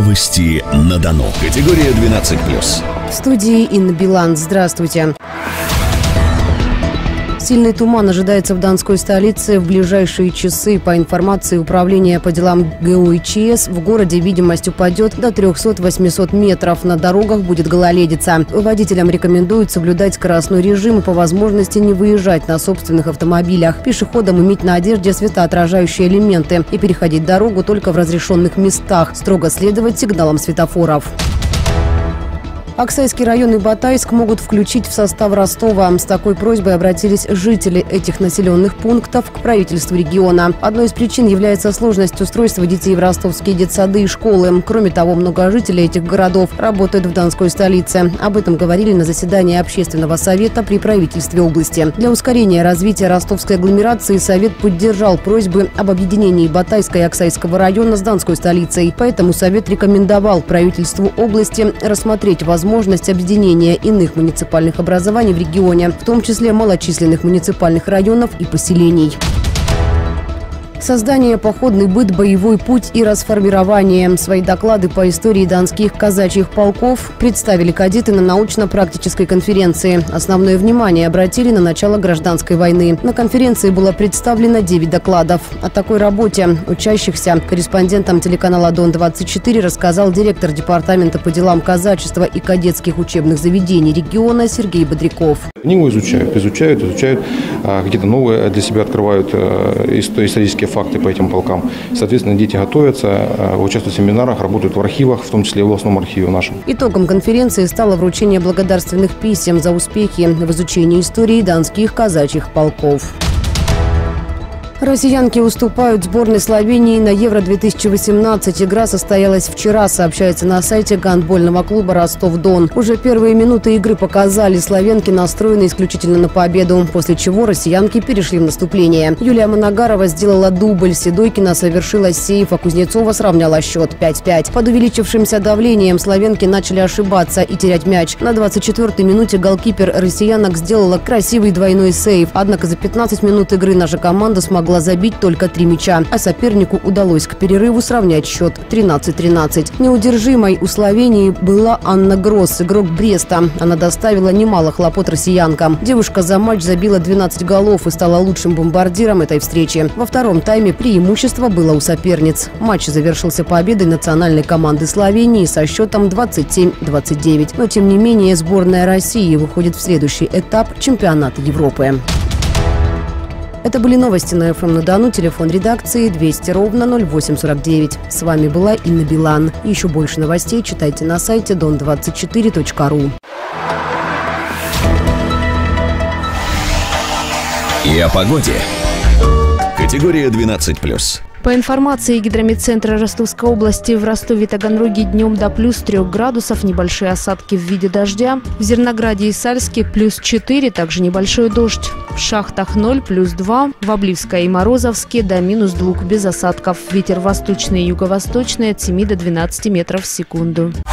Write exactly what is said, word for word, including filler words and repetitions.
Новости на Дону. Категория двенадцать плюс. В студии Инна Билан. Здравствуйте. Сильный туман ожидается в донской столице в ближайшие часы. По информации Управления по делам ГУИЧС, в городе видимость упадет до трёхсот-восьмисот метров. На дорогах будет гололедица. Водителям рекомендуют соблюдать скоростной режим и по возможности не выезжать на собственных автомобилях. Пешеходам иметь на одежде светоотражающие элементы и переходить дорогу только в разрешенных местах. Строго следовать сигналам светофоров. Аксайский район и Батайск могут включить в состав Ростова. С такой просьбой обратились жители этих населенных пунктов к правительству региона. Одной из причин является сложность устройства детей в ростовские детсады и школы. Кроме того, много жителей этих городов работают в донской столице. Об этом говорили на заседании общественного совета при правительстве области. Для ускорения развития ростовской агломерации совет поддержал просьбы об объединении Батайска и Аксайского района с донской столицей. Поэтому совет рекомендовал правительству области рассмотреть возможность возможность объединения иных муниципальных образований в регионе, в том числе малочисленных муниципальных районов и поселений. Создание, походный быт, боевой путь и расформирование. Свои доклады по истории донских казачьих полков представили кадеты на научно-практической конференции. Основное внимание обратили на начало гражданской войны. На конференции было представлено девять докладов. О такой работе учащихся корреспондентам телеканала Дон двадцать четыре рассказал директор департамента по делам казачества и кадетских учебных заведений региона Сергей Бодряков. Книгу изучают, изучают, изучают, где-то новые для себя открывают исторические факты по этим полкам. Соответственно, дети готовятся, участвуют в семинарах, работают в архивах, в том числе и в областном архиве нашем. Итогом конференции стало вручение благодарственных писем за успехи в изучении истории донских казачьих полков. Россиянки уступают сборной Словении на Евро две тысячи восемнадцать. Игра состоялась вчера, сообщается на сайте гандбольного клуба «Ростов-Дон». Уже первые минуты игры показали, словенки настроены исключительно на победу, после чего россиянки перешли в наступление. Юлия Моногарова сделала дубль, Седойкина совершила сейф, а Кузнецова сравняла счет пять пять. Под увеличившимся давлением словенки начали ошибаться и терять мяч. На двадцать четвёртой минуте голкипер россиянок сделала красивый двойной сейф. Однако за пятнадцать минут игры наша команда смогла забить только три мяча, а сопернику удалось к перерыву сравнять счет тринадцать тринадцать. Неудержимой у Словении была Анна Гросс, игрок Бреста. Она доставила немало хлопот россиянкам. Девушка за матч забила двенадцать голов и стала лучшим бомбардиром этой встречи. Во втором тайме преимущество было у соперниц. Матч завершился победой национальной команды Словении со счетом двадцать семь двадцать девять. Но тем не менее сборная России выходит в следующий этап чемпионата Европы. Это были новости на эф эм на Дону. Телефон редакции двести ровно ноль восемь сорок девять. С вами была Инна Билан. Еще больше новостей читайте на сайте дон двадцать четыре точка ру. И о погоде. Категория двенадцать плюс. По информации Гидрометцентра Ростовской области, в Ростове-Таганроге днем до плюс трех градусов, небольшие осадки в виде дождя. В Зернограде и Сальске плюс четыре, также небольшой дождь. В Шахтах ноль, плюс два. В Обливской и Морозовске до минус двух без осадков. Ветер восточный и юго-восточный от семи до двенадцати метров в секунду.